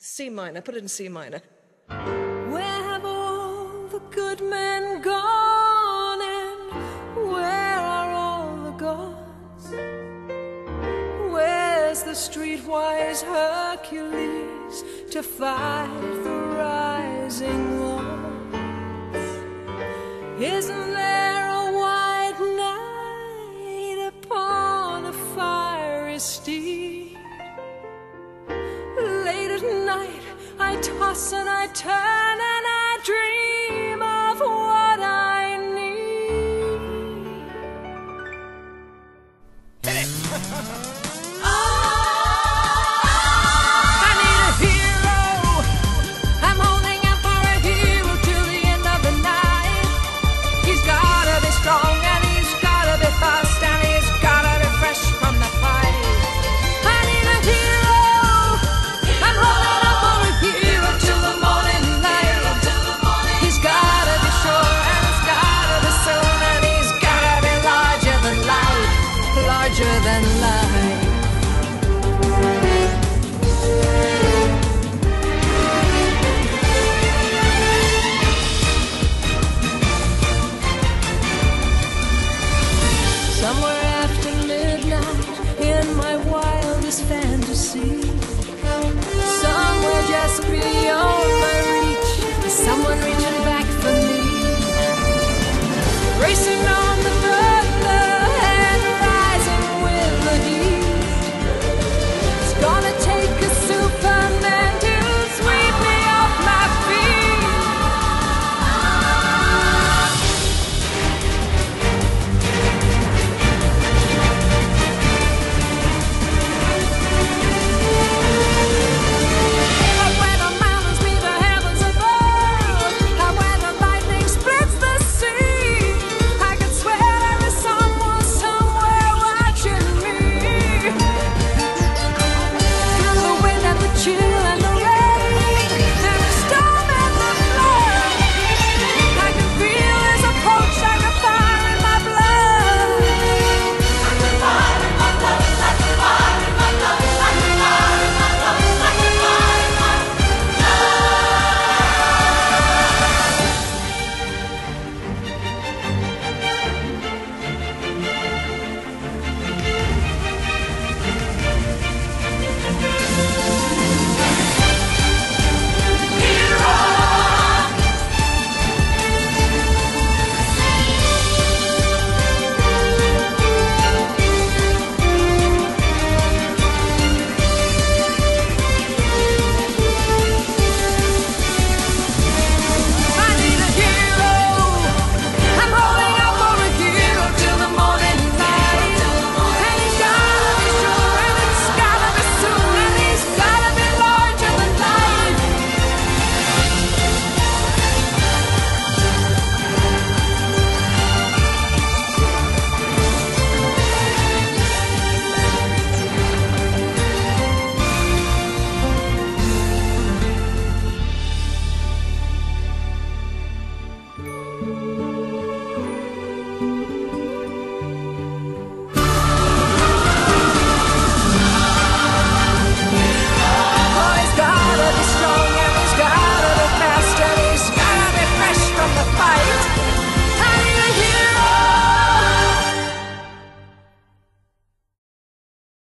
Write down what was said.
C minor, put it in C minor. Where have all the good men gone, and where are all the gods? Where's the streetwise Hercules to fight the rising walls? Isn't there a white knight upon a fiery steed? Late at night I toss and I turn and I dream